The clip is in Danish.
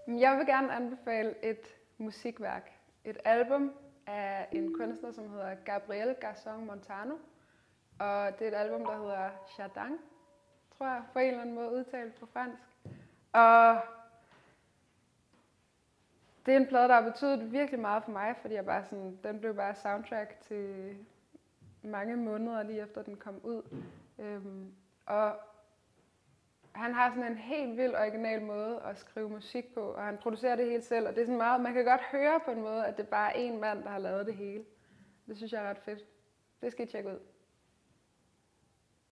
Jeg vil gerne anbefale et musikværk. Et album af en kunstner, som hedder Gabriel Garzón Montano. Og det er et album, der hedder Jardin, tror jeg, på en eller anden måde udtalt på fransk. Og det er en plade, der har betydet virkelig meget for mig, fordi den blev bare soundtrack til mange måneder lige efter den kom ud. Og han har sådan en helt vild original måde at skrive musik på, og han producerer det helt selv. Og det er sådan meget, man kan godt høre på en måde, at det bare er én mand, der har lavet det hele. Det synes jeg er ret fedt. Det skal I tjekke ud.